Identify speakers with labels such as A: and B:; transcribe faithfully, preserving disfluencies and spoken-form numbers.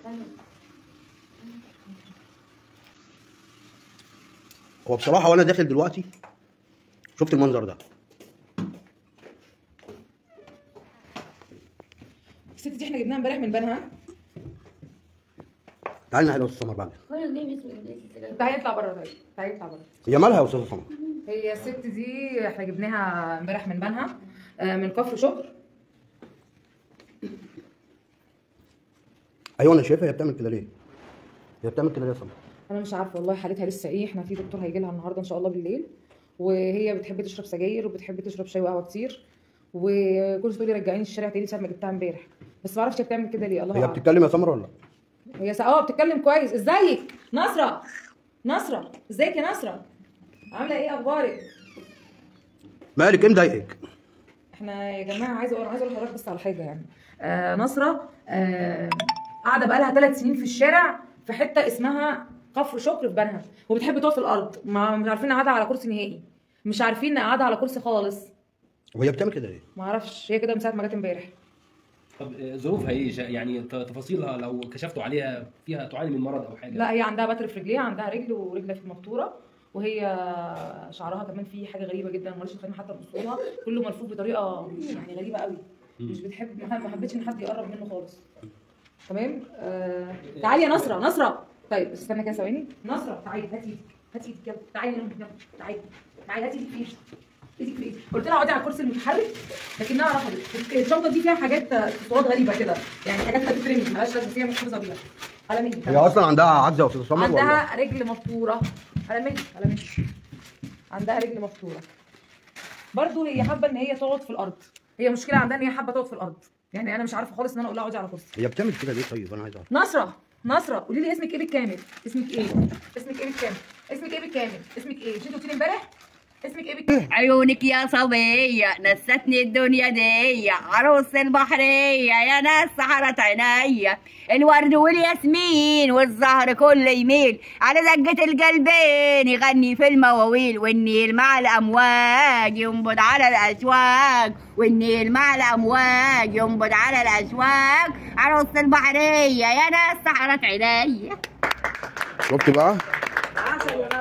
A: هو بصراحه وانا داخل دلوقتي شفت المنظر ده.
B: الست دي احنا جبناها امبارح من بنها.
A: تعالي نحل يا استاذ سمر بعد.
B: تعالي اطلع بره. طيب تعالي اطلع بره.
A: هي مالها يا استاذ سمر؟
B: هي الست دي احنا جبناها امبارح من بنها من كفر شكر.
A: ايوه انا شايفها هي بتعمل كده ليه؟ هي بتعمل كده ليه يا سمر؟
B: انا مش عارفه والله حالتها لسه ايه. احنا في دكتور هيجي لها النهارده ان شاء الله بالليل، وهي بتحب تشرب سجاير وبتحب تشرب شاي وقهوه كتير، وكل شويه تقول لي رجعيني الشارع تاني ساعه ما جبتها امبارح، بس ما اعرفش هي بتعمل كده ليه. الله
A: هي
B: اعلم.
A: بتتكلم يا سمر ولا لا؟
B: هي سا... اه بتتكلم كويس. ازيك نصره؟ نصره ازيك يا نصره؟ عامله ايه اخبارك؟
A: مالك ايه مضايقك؟
B: احنا يا جماعه عايزه اقول عايزه اقول لحضرتك بس على حاجه يعني. آه نصره آه قاعده بقى لها ثلاث سنين في الشارع في حته اسمها كفر شكر في بنها، وبتحب تقعد في الارض. ما مش عارفين نقعدها على كرسي نهائي، مش عارفين نقعدها على كرسي خالص.
A: وهي بتعمل كده ليه؟
B: ما اعرفش، هي كده من ساعه ما جت امبارح.
C: طب ظروفها ايه؟ يعني تفاصيلها لو كشفتوا عليها فيها تعاني من مرض او حاجه؟
B: لا هي عندها بتر في رجليها، عندها رجل ورجل في المقطوره، وهي شعرها كمان فيه حاجه غريبه جدا ماليش خلينا حتى نبص لها، كله ملفوف بطريقه يعني غريبه قوي. مش بتحب، ما حبيتش ان حد يقرب منه خالص. تمام. آه... تعالي يا نصره. نصره طيب استنى كده ثواني. نصره تعالي هاتي ايدك، هاتي ايدك يلا. تعالي يلا تعالي تعالي هاتي ايدك في ايدك. ايدك في ايدك. قلت لها اقعدي على الكرسي المتحرك لكنها رفضت. الشنطه دي فيها حاجات اكسسوارات غريبه كده، يعني حاجات هتترمي مالهاش لازمه، هي مش حافظه بيها. على مين؟
A: هي اصلا عندها عجزه يا استاذ سمر ولا؟
B: عندها رجل مفطوره. على مين؟ على مين؟ عندها رجل مفطوره. برضو هي حابه ان هي تقعد في الارض. هي مشكله عندها ان هي حابه تقعد في الارض، يعني انا مش عارفه خالص ان انا اقول لها اقعدي على كرسي.
A: هي بتعمل كده ليه طيب؟ انا عايز اعرف.
B: نصره نصره قولي لي اسمك ايه بالكامل؟ اسمك ايه؟ اسمك ايه بالكامل؟ اسمك ايه بالكامل؟ اسمك ايه؟ مش انت قلتي لي امبارح؟ اسمك ايه بالكامل؟
D: عيونك يا صبيه نستني الدنيا دي، عروس البحريه يا ناس سحرت عينيا، الورد والياسمين والزهر كله يميل على دقه القلبين يغني في المواويل، والنيل مع الامواج ينبض على الاشواق، والنيل مع الامواج ينبض على الاشواق، عروس البحريه يا ناس سحرت عينيا.
A: شفتي بقى؟